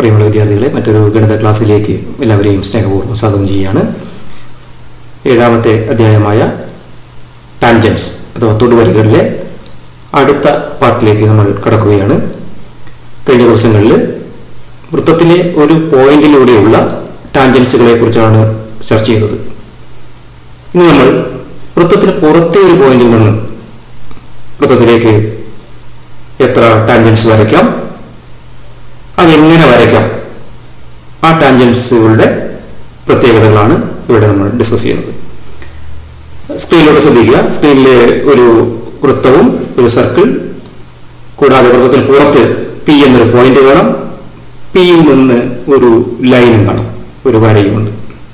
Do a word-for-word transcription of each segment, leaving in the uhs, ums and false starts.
പ്രിയമുള്ള വിദ്യാർത്ഥികളെ, മറ്റൊരു ഗണിത ക്ലാസ്സിലേക്ക് എല്ലാവരെയും സ്നേഹപൂർവ്വം സ്വാഗതം ചെയ്യുകയാണ്. ഏഴാമത്തെ അധ്യായമായ ടാൻജൻസ് അഥവാ തൊടുവരകളിലെ അടുത്ത പാർട്ടിലേക്ക് നമ്മൾ കടക്കുകയാണ്. കഴിഞ്ഞ ദിവസങ്ങളിൽ വൃത്തത്തിലെ ഒരു പോയിന്റിലൂടെയുള്ള ടാൻജൻസുകളെ കുറിച്ചാണ് ചർച്ച ചെയ്തത്. ഇന്ന് നമ്മൾ വൃത്തത്തിന് പുറത്തെ ഒരു പോയിന്റിൽ നിന്ന് വൃത്തത്തിലേക്ക് എത്ര ടാൻജൻസ് വരയ്ക്കാം, അതെങ്ങനെ വരയ്ക്കാം, ആ ടാൻജൻസുകളുടെ പ്രത്യേകതകളാണ് ഇവിടെ നമ്മൾ ഡിസ്കസ് ചെയ്യുന്നത്. സ്ക്രീനിലൂടെ ശ്രദ്ധിക്കുക. സ്ക്രീനിൽ ഒരു വൃത്തവും ഒരു സർക്കിൾ, കൂടാതെ വൃത്തത്തിന് പുറത്ത് പി എന്നൊരു പോയിന്റ് കാണാം. പിയിൽ നിന്ന് ഒരു ലൈനും കാണാം, ഒരു വരയുമുണ്ട്.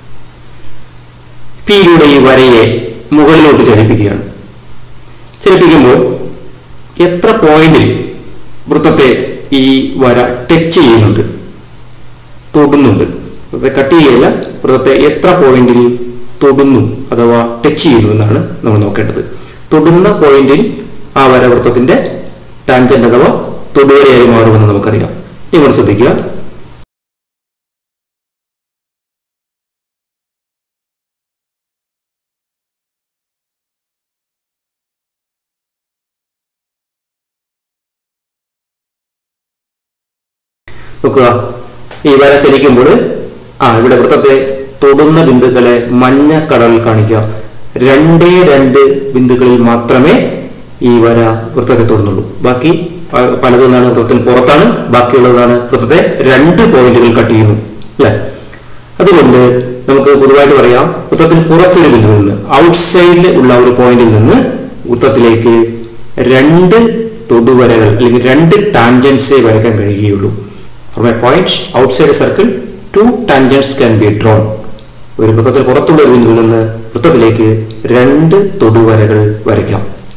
പിയിലൂടെ ഈ വരയെ മുകളിലോട്ട് ചലിപ്പിക്കുകയാണ്. ചലിപ്പിക്കുമ്പോൾ എത്ര പോയിന്റിൽ വൃത്തത്തെ ഈ വര ടച്ച് ചെയ്യുന്നുണ്ട്, തൊടുന്നുണ്ട്, വൃത്തത്തെ കട്ട് ചെയ്യല്ല, വൃത്തത്തെ എത്ര പോയിന്റിൽ തൊടുന്നു അഥവാ ടച്ച് ചെയ്യുന്നു എന്നാണ് നമ്മൾ നോക്കേണ്ടത്. തൊടുന്ന പോയിന്റിൽ ആ വര വൃത്തത്തിന്റെ ടാൻജന്റ് അഥവാ തൊടുവരയായി മാറുമെന്ന് നമുക്കറിയാം. ഇവിടെ ശ്രദ്ധിക്കുക. നോക്കുക, ഈ വര ചലിക്കുമ്പോൾ ആ ഇവിടെ വൃത്തത്തെ തൊടുന്ന ബിന്ദുക്കളെ മഞ്ഞ കളറിൽ കാണിക്കുക. രണ്ടേ രണ്ട് ബിന്ദുക്കളിൽ മാത്രമേ ഈ വര വൃത്തത്തെ തൊടുന്നുള്ളൂ. ബാക്കി പലതൊന്നാണ് വൃത്തത്തിന് പുറത്താണ്, ബാക്കിയുള്ളതാണ് വൃത്തത്തെ രണ്ട് പോയിന്റുകൾ കട്ട് ചെയ്യുന്നു, അല്ലെ? അതുകൊണ്ട് നമുക്ക് പൊതുവായിട്ട് പറയാം, വൃത്തത്തിന് പുറത്തൊരു ബിന്ദുവിൽ നിന്ന്, ഔട്ട്സൈഡിൽ ഉള്ള ഒരു പോയിന്റിൽ നിന്ന് വൃത്തത്തിലേക്ക് രണ്ട് തൊടുവരകൾ അല്ലെങ്കിൽ രണ്ട് ടാൻജൻസേ വരയ്ക്കാൻ കഴിയുകയുള്ളൂ. From a point outside a circle, two tangents can be drawn. ഒരു വൃത്തത്തിൽ പുറത്തുള്ള ഒരു ബിന്ദുവിൽ നിന്ന് വൃത്തത്തിലേക്ക് രണ്ട് തൊടുവരകൾ വരയ്ക്കാം.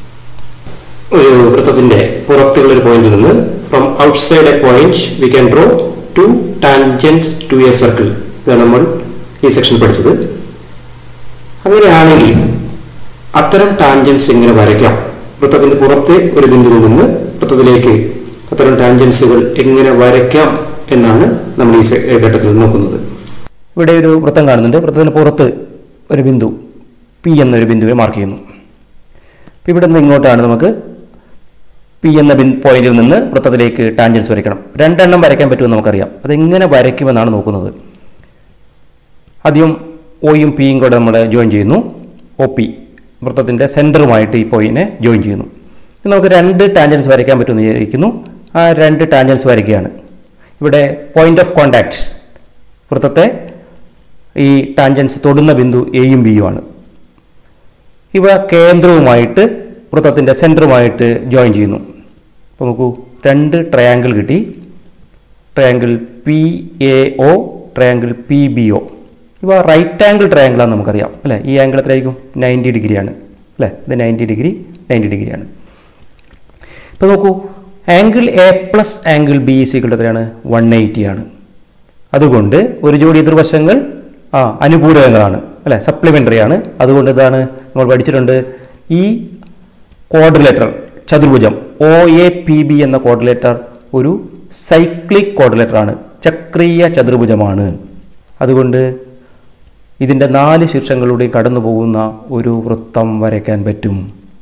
ഒരു വൃത്തത്തിന്റെ പുറത്തുള്ള ഒരു പോയിന്റിൽ നിന്ന് from outside a point we can draw two tangents to a circle. ഇതാണ് നമ്മൾ ഈ സെക്ഷൻ പഠിച്ചത്. അങ്ങനെയാണെങ്കിൽ അത്തരം ടാൻജൻസ് എങ്ങനെ വരയ്ക്കാം, വൃത്തത്തിന്റെ പുറത്തെ ഒരു ബിന്ദുവിൽ നിന്ന് വൃത്തത്തിലേക്ക് അത്തരം ടാൻജൻസുകൾ എങ്ങനെ വരയ്ക്കാം എന്നാണ് നമ്മൾ ഈ ഘട്ടത്തിൽ നോക്കുന്നത്. ഇവിടെ ഒരു വൃത്തം കാണുന്നുണ്ട്. വൃത്തത്തിന് പുറത്ത് ഒരു ബിന്ദു പി എന്നൊരു ബിന്ദുവിനെ മാർക്ക് ചെയ്യുന്നു. ഇവിടെ നിന്ന് ഇങ്ങോട്ടാണ് നമുക്ക് പി എന്ന പോയിന്റിൽ നിന്ന് വൃത്തത്തിലേക്ക് ടാൻജൻസ് വരയ്ക്കണം. രണ്ടെണ്ണം വരയ്ക്കാൻ പറ്റുമെന്ന് നമുക്കറിയാം. അതെങ്ങനെ വരയ്ക്കുമെന്നാണ് നോക്കുന്നത്. ആദ്യം ഒയും പിയും കൂടെ നമ്മൾ ജോയിൻ ചെയ്യുന്നു. ഒ പി വൃത്തത്തിൻ്റെ സെൻറ്ററുമായിട്ട് ഈ പോയിന്റിനെ ജോയിൻ ചെയ്യുന്നു. നമുക്ക് രണ്ട് ടാൻജൻസ് വരയ്ക്കാൻ പറ്റുമെന്ന് വിചാരിക്കുന്നു. ആ രണ്ട് ടാൻജൻസ് വരയ്ക്കുകയാണ്. ഇവിടെ പോയിന്റ് ഓഫ് കോണ്ടാക്ട് വൃത്തത്തെ ഈ ടാൻജൻസ് തൊടുന്ന ബിന്ദു എയും ബിയും ആണ്. ഇവ കേന്ദ്രവുമായിട്ട് വൃത്തത്തിൻ്റെ സെൻറ്ററുമായിട്ട് ജോയിൻ ചെയ്യുന്നു. അപ്പോൾ നോക്കൂ, രണ്ട് ട്രയാങ്കിൾ കിട്ടി. Triangle P A O, triangle P B O. ഇവ റൈറ്റ് ആംഗിൾ ട്രയാങ്കിളാണെന്ന് നമുക്കറിയാം, അല്ലേ? ഈ ആംഗിൾ എത്രയായിരിക്കും? നയൻറ്റി ഡിഗ്രിയാണ്, അല്ലേ? ഇത് നയൻറ്റി ഡിഗ്രി നയൻറ്റി ഡിഗ്രിയാണ്. ഇപ്പോൾ നോക്കൂ, angle A plus angle B is equal to എത്രയാണ്? വൺ എയ്റ്റി ആണ്. അതുകൊണ്ട് ഒരു ജോഡി എതിർവശങ്ങൾ ആ അനുപൂരകങ്ങളാണ്, അല്ലേ? സപ്ലിമെൻ്ററി ആണ്. അതുകൊണ്ട് ഇതാണ് നമ്മൾ പഠിച്ചിട്ടുണ്ട്, ഈ ക്വാഡ്രിലേറ്റർ ചതുർഭുജം ഒ എ പി ബി എന്ന ക്വാഡ്രിലേറ്റർ ഒരു സൈക്ലിക് ക്വാഡ്രിലേറ്റർ ആണ്, ചക്രീയ ചതുർഭുജമാണ്. അതുകൊണ്ട് ഇതിൻ്റെ നാല് ശീർഷങ്ങളിലൂടെ കടന്നു പോകുന്ന ഒരു വൃത്തം വരയ്ക്കാൻ പറ്റും.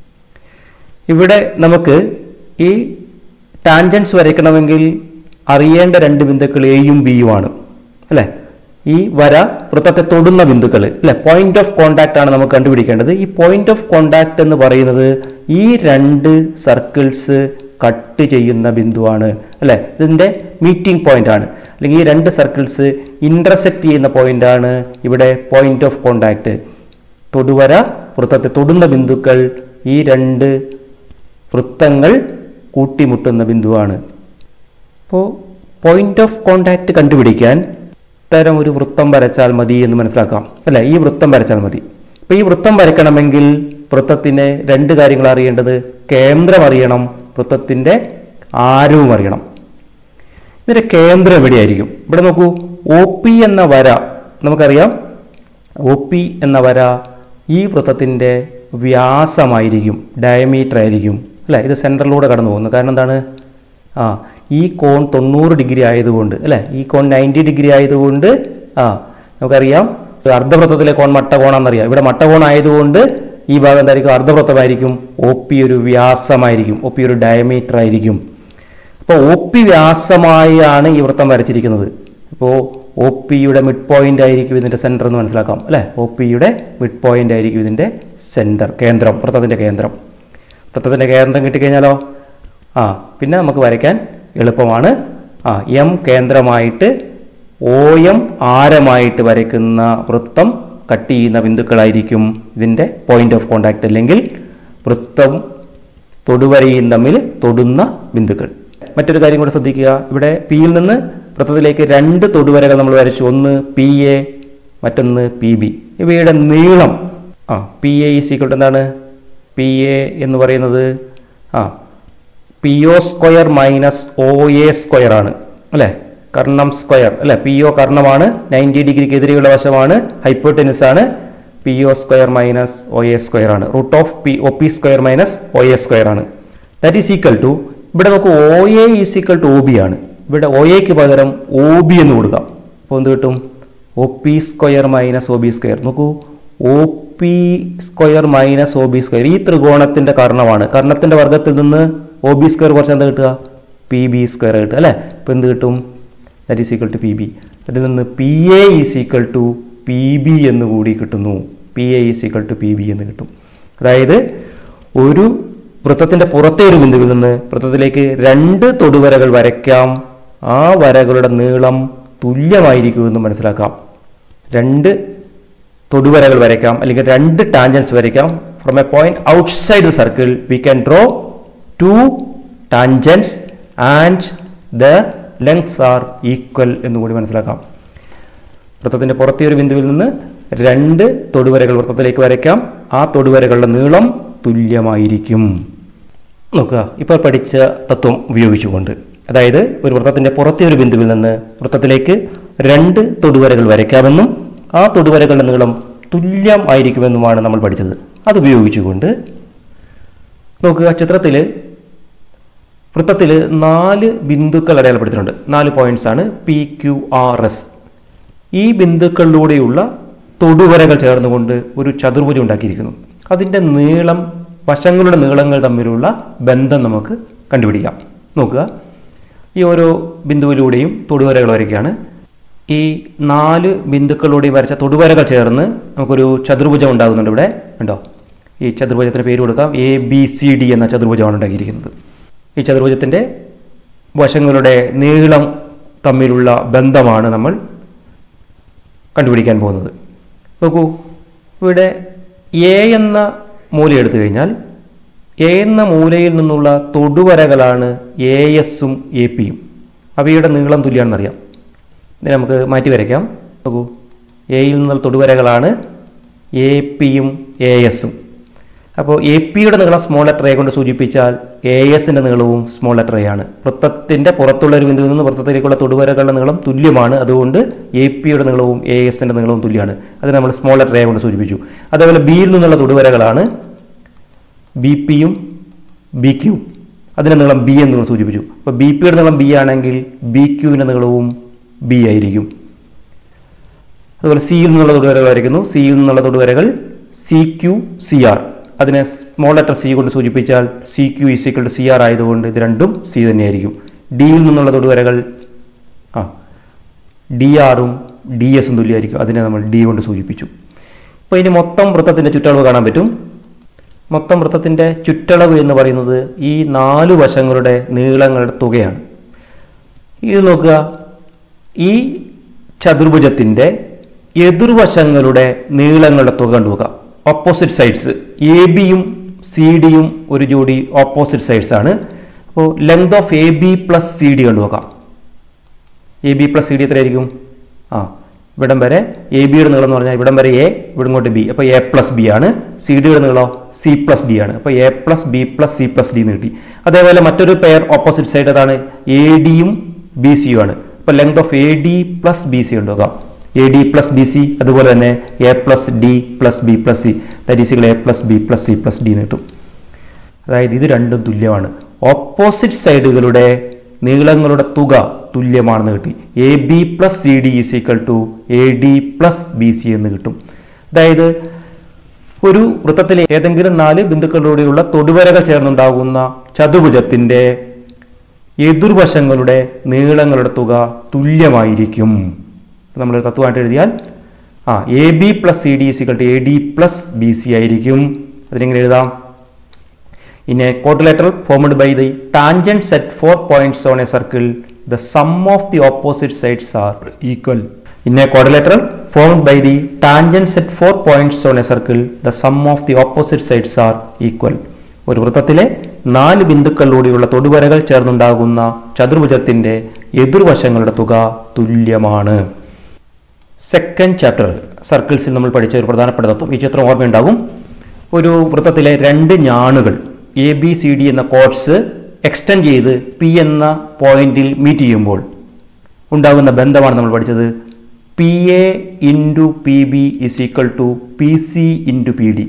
ഇവിടെ നമുക്ക് ഈ ടാൻജൻസ് വരയ്ക്കണമെങ്കിൽ അറിയേണ്ട രണ്ട് ബിന്ദുക്കൾ എയും ബിയുമാണ്, അല്ലേ? ഈ വര വൃത്തത്തെ തൊടുന്ന ബിന്ദുക്കൾ, അല്ലെ? പോയിന്റ് ഓഫ് കോണ്ടാക്ട് ആണ് നമുക്ക് കണ്ടുപിടിക്കേണ്ടത്. ഈ പോയിന്റ് ഓഫ് കോണ്ടാക്ട് എന്ന് പറയുന്നത് ഈ രണ്ട് സർക്കിൾസ് കട്ട് ചെയ്യുന്ന ബിന്ദുവാണ്, അല്ലേ? ഇതിൻ്റെ മീറ്റിംഗ് പോയിന്റ് ആണ്, അല്ലെങ്കിൽ ഈ രണ്ട് സർക്കിൾസ് ഇന്റർസെക്ട് ചെയ്യുന്ന പോയിന്റ് ആണ് ഇവിടെ പോയിന്റ് ഓഫ് കോണ്ടാക്ട്. തൊടുവര വൃത്തത്തെ തൊടുന്ന ബിന്ദുക്കൾ ഈ രണ്ട് വൃത്തങ്ങൾ കൂട്ടിമുട്ടുന്ന ബിന്ദുവാണ്. അപ്പോൾ പോയിന്റ് ഓഫ് കോണ്ടാക്ട് കണ്ടുപിടിക്കാൻ ഇത്തരം ഒരു വൃത്തം വരച്ചാൽ മതി എന്ന് മനസ്സിലാക്കാം, അല്ലേ? ഈ വൃത്തം വരച്ചാൽ മതി. അപ്പോൾ ഈ വൃത്തം വരയ്ക്കണമെങ്കിൽ വൃത്തത്തിന് രണ്ട് കാര്യങ്ങൾ അറിയേണ്ടത്. കേന്ദ്രം അറിയണം, വൃത്തത്തിൻ്റെ ആരവും അറിയണം. ഇതിൻ്റെ കേന്ദ്രം എവിടെയായിരിക്കും? ഇവിടെ നോക്കൂ, ഒ പി എന്ന വര നമുക്കറിയാം. ഒ പി എന്ന വര ഈ വൃത്തത്തിൻ്റെ വ്യാസമായിരിക്കും, ഡയമീറ്റർ ആയിരിക്കും, അല്ലേ? ഇത് സെൻറ്ററിലൂടെ കടന്നു പോകുന്നു. കാരണം എന്താണ്? ആ ഈ കോൺ തൊണ്ണൂറ് ഡിഗ്രി ആയതുകൊണ്ട് അല്ലേ, ഈ കോൺ നയൻറ്റി ഡിഗ്രി ആയതുകൊണ്ട് ആ നമുക്കറിയാം അർദ്ധവൃത്തത്തിലെ കോൺ മട്ടകോണാണെന്നറിയാം. ഇവിടെ മട്ടകോൺ ആയതുകൊണ്ട് ഈ ഭാഗം എന്തായിരിക്കും? അർദ്ധവൃത്തമായിരിക്കും. ഒ പി ഒരു വ്യാസമായിരിക്കും, ഒ പി ഒരു ഡയമീറ്റർ ആയിരിക്കും. അപ്പോൾ ഒ പി വ്യാസമായാണ് ഈ വൃത്തം വരച്ചിരിക്കുന്നത്. അപ്പോൾ ഒ പിയുടെ മിഡ് പോയിന്റ് ആയിരിക്കും ഇതിൻ്റെ സെൻറ്റർ എന്ന് മനസ്സിലാക്കാം അല്ലേ. ഒ പിയുടെ മിഡ് പോയിന്റ് ആയിരിക്കും ഇതിൻ്റെ സെൻറ്റർ, കേന്ദ്രം, വൃത്തത്തിൻ്റെ കേന്ദ്രം. വൃത്തത്തിൻ്റെ കേന്ദ്രം കിട്ടിക്കഴിഞ്ഞാലോ ആ പിന്നെ നമുക്ക് വരയ്ക്കാൻ എളുപ്പമാണ്. ആ എം കേന്ദ്രമായിട്ട് ഒ എം ആരമായിട്ട് വരയ്ക്കുന്ന വൃത്തം കട്ട് ചെയ്യുന്ന ബിന്ദുക്കളായിരിക്കും ഇതിൻ്റെ പോയിന്റ് ഓഫ് കോണ്ടാക്ട്, അല്ലെങ്കിൽ വൃത്തം തൊടുവരയും തമ്മിൽ തൊടുന്ന ബിന്ദുക്കൾ. മറ്റൊരു കാര്യം കൂടെ ശ്രദ്ധിക്കുക. ഇവിടെ പിയിൽ നിന്ന് വൃത്തത്തിലേക്ക് രണ്ട് തൊടുവരകൾ നമ്മൾ വരച്ചു. ഒന്ന് പി എ, മറ്റൊന്ന് പി ബി. ഇവയുടെ നീളം ആ P A is equal to എന്താണ്? പി എ എന്ന് പറയുന്നത് ആ P O square minus O A square ആണ് അല്ലേ. കർണം സ്ക്വയർ അല്ലേ. പി ഒ കർണമാണ്, നയൻറ്റി ഡിഗ്രിക്ക് എതിരെയുള്ള വശമാണ്, ഹൈപ്പോട്ടനിസ് ആണ്. P O square minus O A square ആണ്. Root of P O P square minus O A square ആണ്. ദാറ്റ് ഈസ് ഈക്വൽ ടു, ഇവിടെ നമുക്ക് O A is equal to O B ആണ്. ഇവിടെ ഒ എക്ക് പകരം ഒ ബി എന്ന് കൊടുക്കാം. അപ്പോൾ എന്ത് കിട്ടും? O P square minus O B square. നോക്കൂ, O P square minus O B square ഈ ത്രികോണത്തിന്റെ കർണമാണ്. കർണത്തിന്റെ വർഗത്തിൽ നിന്ന് ഒ ബി സ്ക്വയർ കുറച്ച് എന്താ കിട്ടുക? പി ബി സ്ക്വയർ കിട്ടുക അല്ലേ. അപ്പോൾ എന്ത് കിട്ടും? That is equal to P B. അതിൽ നിന്ന് P A is equal to P B എന്ന് കൂടി കിട്ടുന്നു. P A is equal to P B എന്ന് കിട്ടും. അതായത് ഒരു വൃത്തത്തിന്റെ പുറത്തെ ഒരു ബിന്ദുവിൽ നിന്ന് വൃത്തത്തിലേക്ക് രണ്ട് തൊടുവരകൾ വരയ്ക്കാം. ആ വരകളുടെ നീളം തുല്യമായിരിക്കുമെന്ന് മനസ്സിലാക്കാം. രണ്ട് തൊടുവരകൾ വരയ്ക്കാം, അല്ലെങ്കിൽ രണ്ട് ടാൻജൻസ് വരയ്ക്കാം. From a point outside the circle we can draw two tangents and the lengths are equal എന്ന് കൂടി മനസ്സിലാക്കാം. വൃത്തത്തിന്റെ പുറത്തെ ഒരു ബിന്ദുവിൽ നിന്ന് രണ്ട് തൊടുവരകൾ വൃത്തത്തിലേക്ക് വരയ്ക്കാം. ആ തൊടുവരകളുടെ നീളം തുല്യമായിരിക്കും. നോക്കുക, ഇപ്പോൾ പഠിച്ച തത്വം ഉപയോഗിച്ചുകൊണ്ട്, അതായത് ഒരു വൃത്തത്തിന്റെ പുറത്തെ ഒരു ബിന്ദുവിൽ നിന്ന് വൃത്തത്തിലേക്ക് രണ്ട് തൊടുവരകൾ വരയ്ക്കാമെന്നും ആ തൊടുവരകളുടെ നീളം തുല്യം ആയിരിക്കുമെന്നുമാണ് നമ്മൾ പഠിച്ചത്. അതുപയോഗിച്ചുകൊണ്ട് നോക്കുക, ചിത്രത്തിൽ വൃത്തത്തിൽ നാല് ബിന്ദുക്കൾ അടയാളപ്പെടുത്തിയിട്ടുണ്ട്. നാല് പോയിന്റ്സ് ആണ് പി ക്യു ആർ എസ്. ഈ ബിന്ദുക്കളിലൂടെയുള്ള തൊടുവരകൾ ചേർന്നുകൊണ്ട് ഒരു ചതുർഭുജം ഉണ്ടാക്കിയിരിക്കുന്നു. അതിൻ്റെ നീളം, വശങ്ങളുടെ നീളങ്ങൾ തമ്മിലുള്ള ബന്ധം നമുക്ക് കണ്ടുപിടിക്കാം. നോക്കുക, ഈ ഓരോ ബിന്ദുവിലൂടെയും തൊടുവരകൾ വരയ്ക്കുകയാണ്. ഈ നാല് ബിന്ദുക്കളിലൂടെയും വരച്ച തൊടുവരകൾ ചേർന്ന് നമുക്കൊരു ചതുർഭുജം ഉണ്ടാകുന്നുണ്ട്. ഇവിടെ ഉണ്ടോ? ഈ ചതുർഭുജത്തിന് പേര് കൊടുക്കാം എ ബി സി ഡി എന്ന ചതുർഭുജമാണ് ഉണ്ടാക്കിയിരിക്കുന്നത്. ഈ ചതുർഭുജത്തിൻ്റെ വശങ്ങളുടെ നീളം തമ്മിലുള്ള ബന്ധമാണ് നമ്മൾ കണ്ടുപിടിക്കാൻ പോകുന്നത്. നോക്കൂ, ഇവിടെ എ എന്ന മൂല എടുത്തു കഴിഞ്ഞാൽ എ എന്ന മൂലയിൽ നിന്നുള്ള തൊടുവരകളാണ് എ എസും എ പിയും. അവയുടെ നീളം തുല്യമാണെന്നറിയാം. ഇതിനെ നമുക്ക് മാറ്റി വരയ്ക്കാം. നോക്കൂ, എയിൽ നിന്നുള്ള തൊടുവരകളാണ് എ പിയും എ എസും. അപ്പോൾ എ പിയുടെ നീളം സ്മോൾ ലെറ്റർ എ കൊണ്ട് സൂചിപ്പിച്ചാൽ എ എസിൻ്റെ നീളവും സ്മോൾ ലെറ്റർ എ ആണ്. വൃത്തത്തിൻ്റെ പുറത്തുള്ള ഒരു ബിന്ദുവിൽ നിന്ന് വൃത്തത്തിലേക്കുള്ള തൊടുവരകളുടെ നീളം തുല്യമാണ്. അതുകൊണ്ട് എ പിയുടെ നീളവും എ എസിൻ്റെ നീളവും തുല്യമാണ്. അത് നമ്മൾ സ്മോൾ ലെറ്റർ എ കൊണ്ട് സൂചിപ്പിച്ചു. അതേപോലെ ബിയിൽ നിന്നുള്ള തൊടുവരകളാണ് ബി പിയും ബി ക്യൂ. അതിൻ്റെ നീളം ബി എന്ന് സൂചിപ്പിച്ചു. അപ്പോൾ ബി പിയുടെ നീളം ബി ആണെങ്കിൽ ബി ക്യൂവിൻ്റെ നീളവും ബി ആയിരിക്കും. അതുപോലെ സിയിൽ നിന്നുള്ള തൊടുവരകൾ വരയ്ക്കുന്നു. സിയിൽ നിന്നുള്ള തൊടുവരകൾ സി ക്യൂ സി ആർ. അതിനെ സ്മോൾ ലെറ്റർ സി കൊണ്ട് സൂചിപ്പിച്ചാൽ C Q is equal to C R ആയതുകൊണ്ട് ഇത് രണ്ടും സി തന്നെയായിരിക്കും. ഡിയിൽ നിന്നുള്ള തൊടുവരകൾ ആ ഡി ആറും ഡി എസും തുല്യമായിരിക്കും. അതിനെ നമ്മൾ ഡി കൊണ്ട് സൂചിപ്പിച്ചു. അപ്പോൾ ഇനി മൊത്തം വൃത്തത്തിൻ്റെ ചുറ്റളവ് കാണാൻ പറ്റും. മൊത്തം വൃത്തത്തിൻ്റെ ചുറ്റളവ് എന്ന് പറയുന്നത് ഈ നാല് വശങ്ങളുടെ നീളങ്ങളുടെ തുകയാണ്. ഇത് നോക്കുക, ഈ ചതുർഭുജത്തിൻ്റെ എതിർവശങ്ങളുടെ നീളങ്ങളുടെ തുക കണ്ടുപോകാം. ഓപ്പോസിറ്റ് സൈഡ്സ് എ ബിയും സി ഡിയും ഒരു ജോഡി ഓപ്പോസിറ്റ് സൈഡ്സ് ആണ്. അപ്പോൾ length of A B plus C D കണ്ടുപോകാം. A B plus C D എത്രയായിരിക്കും? ആ ഇവിടം വരെ എ ബിയുടെ നീളം എന്ന് പറഞ്ഞാൽ ഇവിടം വരെ എ, ഇവിടെ ഇങ്ങോട്ട് ബി. അപ്പോൾ എ പ്ലസ് ബി ആണ്. സി ഡിയുടെ നീളം സി പ്ലസ് ഡി ആണ്. അപ്പോൾ A plus B plus C plus D എന്ന് കിട്ടി. അതേപോലെ മറ്റൊരു പെയർ ഓപ്പോസിറ്റ് സൈഡ് അതാണ് എ ഡിയും ബി സിയും ആണ്. അപ്പോൾ length of A D plus B C കണ്ടുപോകാം. A D plus B C, അതുപോലെ തന്നെ A plus D plus B plus C, that is A plus B plus C plus D എന്ന് കിട്ടും. അതായത് ഇത് രണ്ടും തുല്യമാണ്. ഓപ്പോസിറ്റ് സൈഡുകളുടെ നീളങ്ങളുടെ തുക തുല്യമാണെന്ന് കിട്ടി. A B plus C D is equal to A D plus B C എന്ന് കിട്ടും. അതായത് ഒരു വൃത്തത്തിലെ ഏതെങ്കിലും നാല് ബിന്ദുക്കളിലൂടെയുള്ള തൊടുവരകൾ ചേർന്നുണ്ടാകുന്ന ചതുർഭുജത്തിന്റെ എതിർവശങ്ങളുടെ നീളങ്ങളുടെ തുക തുല്യമായിരിക്കും. നമ്മൾ തത്വമായിട്ട് എഴുതിയാൽ ആ A B plus C D is equal to A D plus B C ആയിരിക്കും. അതിനെങ്ങനെ എഴുതാം? In a quadrilateral formed by the tangents at four points on a circle, the sum of the opposite sides are equal. In a quadrilateral formed by the tangents at four points on a circle, the sum of the opposite sides are equal. ഒരു വൃത്തത്തിലെ നാല് ബിന്ദുക്കളിലൂടെയുള്ള തൊടുവരകൾ ചേർന്നുണ്ടാകുന്ന ചതുർഭുജത്തിന്റെ എതിർവശങ്ങളുടെ തുക തുല്യമാണ്. Second chapter സർക്കിൾസിൽ നമ്മൾ പഠിച്ച ഒരു പ്രധാനപ്പെട്ട തത്വം ഈ ചിത്രം ഓർമ്മയുണ്ടാകും. ഒരു വൃത്തത്തിലെ രണ്ട് ഞാണുകൾ എ ബി സി ഡി എന്ന കോഡ്സ് എക്സ്റ്റെൻഡ് ചെയ്ത് പി എന്ന പോയിന്റിൽ മീറ്റ് ചെയ്യുമ്പോൾ ഉണ്ടാകുന്ന ബന്ധമാണ് നമ്മൾ പഠിച്ചത്. P A into P B is equal to P C into P D.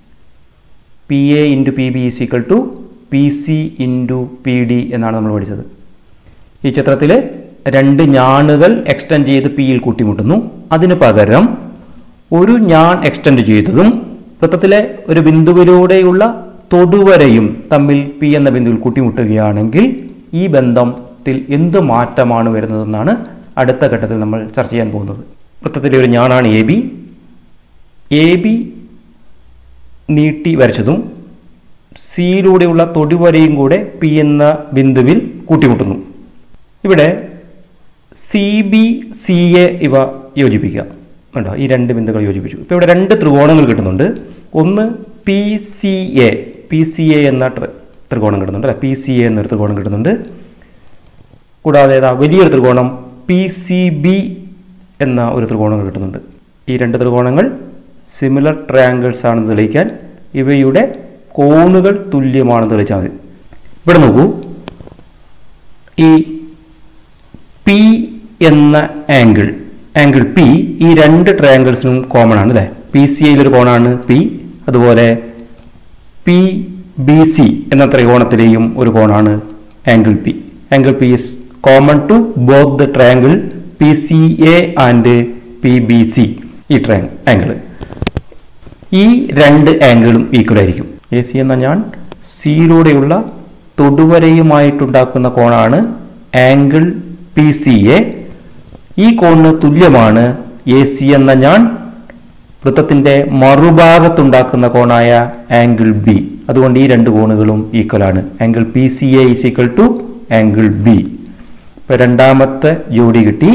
P A into P B is equal to P C into P D എന്നാണ് നമ്മൾ പഠിച്ചത്. ഈ ചിത്രത്തിൽ രണ്ട് ഞാണുകൾ എക്സ്റ്റെൻഡ് ചെയ്ത് പിയിൽ കൂട്ടിമുട്ടുന്നു. അതിന് പകരം ഒരു ഞാൺ എക്സ്റ്റെൻഡ് ചെയ്തതും വൃത്തത്തിലെ ഒരു ബിന്ദുവിലൂടെയുള്ള തൊടുവരയും തമ്മിൽ പി എന്ന ബിന്ദുവിൽ കൂട്ടിമുട്ടുകയാണെങ്കിൽ ഈ ബന്ധത്തിൽ എന്ത് മാറ്റമാണ് വരുന്നതെന്നാണ് അടുത്ത ഘട്ടത്തിൽ നമ്മൾ ചർച്ച ചെയ്യാൻ പോകുന്നത്. വൃത്തത്തിലെ ഒരു ഞാണാണ് എ ബി. എ ബി നീട്ടി വരച്ചതും സിയിലൂടെയുള്ള തൊടുവരയും കൂടെ പി എന്ന ബിന്ദുവിൽ കൂട്ടിമുട്ടുന്നു. ഇവിടെ സി ബി സി എ ഇവ യോജിപ്പിക്കുക. കണ്ടോ, ഈ രണ്ട് ബിന്ദുക്കൾ യോജിപ്പിച്ചു. ഇപ്പോൾ ഇവിടെ രണ്ട് ത്രികോണങ്ങൾ കിട്ടുന്നുണ്ട്. ഒന്ന് P C A P C A എന്ന ത്രികോണം കിട്ടുന്നുണ്ട് അല്ലെ പി സി എ എന്നൊരു ത്രികോണം കിട്ടുന്നുണ്ട്. കൂടാതെ വലിയൊരു ത്രികോണം പി സി ബി എന്ന ഒരു ത്രികോണം കിട്ടുന്നുണ്ട്. ഈ രണ്ട് ത്രികോണങ്ങൾ സിമിലർ ട്രയാങ്കിൾസ് ആണെന്ന് തെളിയിക്കാൻ ഇവയുടെ കോണുകൾ തുല്യമാണെന്ന് തെളിയിച്ചാൽ മതി. ഇവിടെ നോക്കൂ, ഈ പി എന്ന ആംഗിൾ ആംഗിൾ പി ഈ രണ്ട് ട്രയാങ്കിൾസിനും കോമൺ ആണ് അല്ലേ. പി സി എയിലൊരു കോണാണ് പി, അതുപോലെ പി ബി സി എന്ന ത്രികോണത്തിലെയും ഒരു കോണാണ് angle P. Angle P is common to both the triangle P C A and P B C. ഈ ട്രയാങ്കിൾ ആംഗിൾ ഈ രണ്ട് ആംഗിളും ഈക്വൽ ആയിരിക്കും. എ സി എന്ന ഞാൻ സിയിലൂടെയുള്ള തൊടുവരയുമായിട്ടുണ്ടാക്കുന്ന കോണാണ് ആംഗിൾ പി സി എ. ഈ കോണിന് തുല്യമാണ് എ സി എന്ന ഞാൻ വൃത്തത്തിന്റെ മറുഭാഗത്തുണ്ടാക്കുന്ന കോണായ ആംഗിൾ ബി. അതുകൊണ്ട് ഈ രണ്ട് കോണുകളും ഈക്വൽ ആണ്. Angle P C A is equal to angle B. ഇപ്പൊ രണ്ടാമത്തെ ജോഡി കിട്ടി.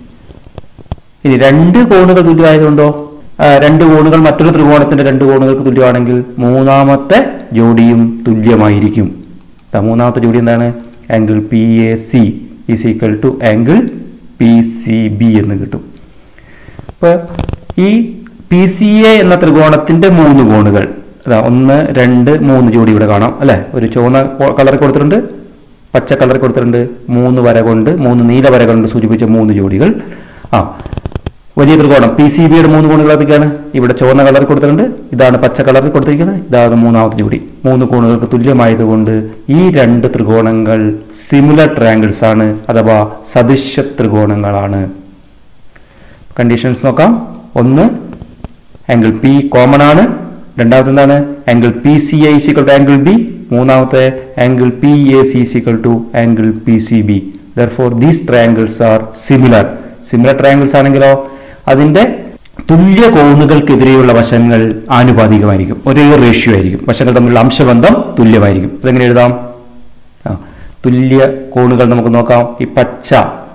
ഇനി രണ്ട് കോണുകൾ തുല്യമായതുകൊണ്ടോ, രണ്ട് കോണുകൾ മറ്റൊരു ത്രികോണത്തിന്റെ രണ്ട് കോണുകൾക്ക് തുല്യമാണെങ്കിൽ മൂന്നാമത്തെ ജോഡിയും തുല്യമായിരിക്കും. മൂന്നാമത്തെ ജോഡി എന്താണ്? Angle P A C is equal to angle P C B എന്ന് കിട്ടും. അപ്പൊ ഈ പി സി എ എന്ന ത്രികോണത്തിന്റെ മൂന്ന് കോണുകൾ അതാ ഒന്ന് രണ്ട് മൂന്ന് ജോഡി ഇവിടെ കാണാം അല്ലെ. ഒരു ചുവന്ന കളർ കൊടുത്തിട്ടുണ്ട്, പച്ച കളർ കൊടുത്തിട്ടുണ്ട്, മൂന്ന് വര കൊണ്ട് മൂന്ന് നീല വര കൊണ്ട് സൂചിപ്പിച്ച മൂന്ന് ജോഡികൾ. ആ വലിയ ത്രികോണം പി സി ബിയുടെ മൂന്ന് കോണുകൾ ഏതൊക്കെയാണ്? ഇവിടെ ചുവന്ന കളർ കൊടുത്തിട്ടുണ്ട്, ഇതാണ് പച്ച കളറിൽ കൊടുത്തിരിക്കുന്നത്, ഇതാണ് മൂന്നാമത്തെ ജോഡി. മൂന്ന് കോണുകൾക്ക് തുല്യമായതുകൊണ്ട് ഈ രണ്ട് ത്രികോണങ്ങൾ സിമിലർ ട്രയാങ്കിൾസ് ആണ്, അഥവാ സദൃശ്യ ത്രികോണങ്ങളാണ്. കണ്ടീഷൻസ് നോക്കാം. ഒന്ന്, ആംഗിൾ പി കോമൺ ആണ്. രണ്ടാമത്തെ എന്താണ്? Angle P C A is equal to angle B. മൂന്നാമത്തെ angle P A C is equal to angle P C B. Therefore these triangles are similar. Similar triangles ആണെങ്കിലോ അതിന്റെ തുല്യ കോണുകൾക്കെതിരെയുള്ള വശങ്ങൾ ആനുപാതികമായിരിക്കും, ഒരേ റേഷ്യോ ആയിരിക്കും. വശങ്ങൾ തമ്മിലുള്ള അംശബന്ധം തുല്യമായിരിക്കും. അതെങ്ങനെ എഴുതാം? ആ തുല്യ കോണുകൾ നമുക്ക് നോക്കാം. ഈ പച്ച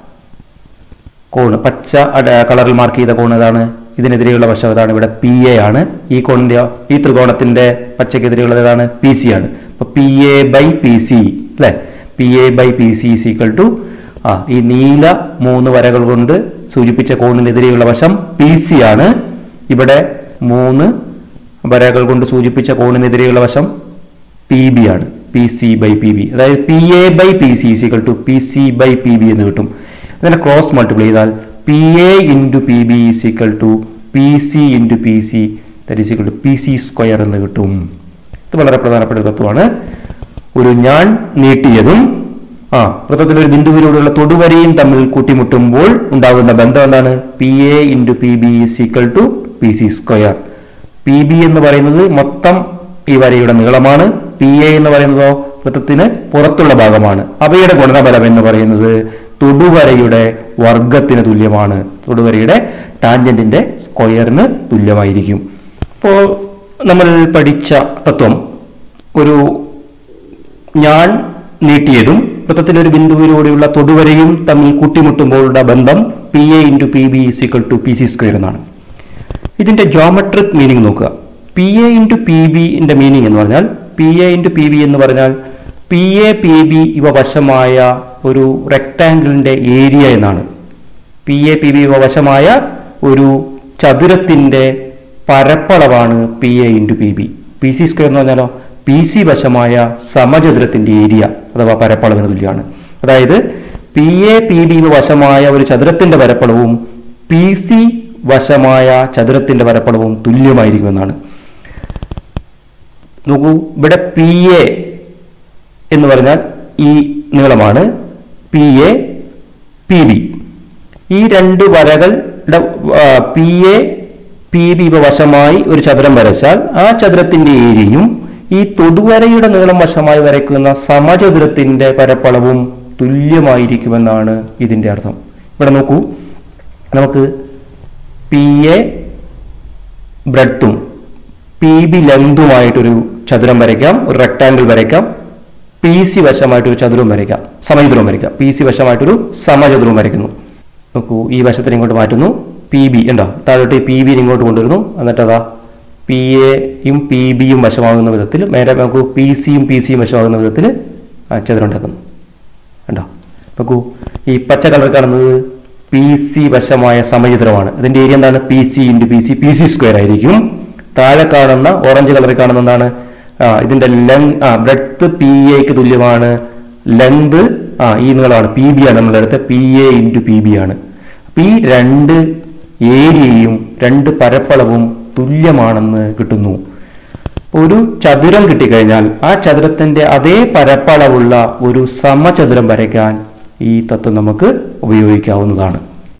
കോണ്, പച്ച കളറിൽ മാർക്ക് ചെയ്ത കോൺ ഏതാണ്? ഇതിനെതിരെയുള്ള വശം ഏതാണ്? ഇവിടെ പി എ ആണ്. ഈ കോണിന്റെ ഈ ത്രികോണത്തിന്റെ പച്ചക്കെതിരെയുള്ളത് ഏതാണ്? പി സി ആണ്. അപ്പൊ P A by P C അല്ലെ. P A by P C is equal to ആ ഈ നീല മൂന്ന് വരകൾ കൊണ്ട് സൂചിപ്പിച്ച കോണിനെതിരെയുള്ള വശം പി സി ആണ്. ഇവിടെ മൂന്ന് വരകൾ കൊണ്ട് സൂചിപ്പിച്ച കോണിനെതിരെയുള്ള വശം പി ബി ആണ്. P C by P B, അതായത് P A by P C is equal to P C by P B എന്ന് കിട്ടും. അതിനെ ക്രോസ് മൾട്ടിപ്ലൈ ചെയ്താൽ P A into P B is equal to P C into P C that is equal to P C square എന്ന് കിട്ടും. ഇത് വളരെ പ്രധാനപ്പെട്ട ഒരു തത്വമാണ്. ഒരു ഞാൻ നീട്ടിയതും ആ വൃത്തത്തിലെ ഒരു ബിന്ദുവിലൂടെയുള്ള തൊടുവരയും തമ്മിൽ കൂട്ടിമുട്ടുമ്പോൾ ഉണ്ടാകുന്ന ബന്ധം എന്താണ്? P A into P B is equal to P C square. P B എന്ന് പറയുന്നത് മൊത്തം ഈ വരയുടെ നീളമാണ്. പി എ എന്ന് പറയുന്നതോ വൃത്തത്തിന് പുറത്തുള്ള ഭാഗമാണ്. അവയുടെ ഗുണനഫലം എന്ന് പറയുന്നത് തൊടുവരയുടെ വർഗത്തിന് തുല്യമാണ്. തൊടുവരയുടെ ടാൻജന്റിന്റെ സ്ക്വയറിന് തുല്യമായിരിക്കും. അപ്പോൾ നമ്മൾ പഠിച്ച തത്വം ഒരു ഞാൻ നീട്ടിയതും വൃത്തത്തിലെ ഒരു ബിന്ദുവിലൂടെയുള്ള തൊടുവരയും തമ്മിൽ കൂട്ടിമുട്ടുമ്പോഴുള്ള ബന്ധം P A into P B is equal to P C square എന്നാണ്. ഇതിന്റെ ജോമെട്രിക് മീനിങ് നോക്കുക. പി എ ഇൻറ്റു പി ബിന്റെ മീനിങ് എന്ന് പറഞ്ഞാൽ P A into P B എന്ന് പറഞ്ഞാൽ പി എ പി ബി ഇവ വശമായ ഒരു റെക്ടാങ്കിളിന്റെ ഏരിയ എന്നാണ്. പി എ പി ബി ഇവ വശമായ ഒരു ചതുരത്തിന്റെ പരപ്പളവാണ് P A into P B. P C square എന്ന് പറഞ്ഞാലോ പി സി വശമായ സമചതുരത്തിന്റെ ഏരിയ അഥവാ പരപ്പളവിന് തുല്യമാണ്. അതായത് പി എ പി ബി വശമായ ഒരു ചതുരത്തിന്റെ പരപ്പളവും പി സി വശമായ ചതുരത്തിന്റെ പരപ്പളവും തുല്യമായിരിക്കുമെന്നാണ്. നോക്കൂ, ഇവിടെ പി എ എന്ന് പറഞ്ഞാൽ ഈ നീളമാണ്. പി എ പി ബി ഈ രണ്ട് വരകളുടെ പി എ പി ബി വശമായി ഒരു ചതുരം വരച്ചാൽ ആ ചതുരത്തിന്റെ ഏരിയയും ഈ തൊടുവരയുടെ നീളം വശമായി വരയ്ക്കുന്ന സമചതുരത്തിന്റെ പരപ്പളവും തുല്യമായിരിക്കുമെന്നാണ് ഇതിന്റെ അർത്ഥം. ഇവിടെ നോക്കൂ, നമുക്ക് പി എ ബ്രെഡ്ത്തും പി ബി ലെങ്തുമായിട്ടൊരു ചതുരം വരയ്ക്കാം, ഒരു റെക്ടാങ്കിൾ വരയ്ക്കാം. പി സി വശമായിട്ടൊരു ചതുരം വരയ്ക്കാം, സമചതുരം വരയ്ക്കാം. പി സി വശമായിട്ടൊരു സമചതുരം വരയ്ക്കുന്നു. നോക്കൂ, ഈ വശത്തിന് ഇങ്ങോട്ട് മാറ്റുന്നു. പി ബി ഉണ്ടോ, താഴോട്ട് പി ബിനെ ഇങ്ങോട്ട് കൊണ്ടുവരുന്നു. എന്നിട്ട് അതാ പി എയും പി ബിയും വശമാകുന്ന വിധത്തിൽ നേരെ നോക്കൂ പി സിയും പി സിയും വശമാകുന്ന വിധത്തിൽ ചതുരം ഉണ്ടാക്കുന്നു. ഉണ്ടോ, നോക്കൂ, ഈ പച്ച കളർ കാണുന്നത് പി സി വശമായ സമചതുരമാണ്. അതിന്റെ ഏരിയ എന്താണ്? P C into P C P C square ആയിരിക്കും. താഴെ കാണുന്ന ഓറഞ്ച് കളറിൽ കാണുന്ന എന്താണ്? ആ ഇതിന്റെ ലെങ് ആ ബ്രെഡ്ത്ത് പി എക്ക് തുല്യമാണ്. ലെങ്ത് ആ ഈ നീളമാണ് പി ബി ആണ്. നമ്മളുടെ അടുത്ത് P A into P B ആണ്. ഈ രണ്ട് ഏരിയയും രണ്ട് പരപ്പളവും തുല്യമാണെന്ന് കിട്ടുന്നു. ഒരു ചതുരം കിട്ടിക്കഴിഞ്ഞാൽ ആ ചതുരത്തിന്റെ അതേ പരപ്പളവുള്ള ഒരു സമചതുരം വരയ്ക്കാൻ ഈ തത്വം നമുക്ക് ഉപയോഗിക്കാവുന്നതാണ്.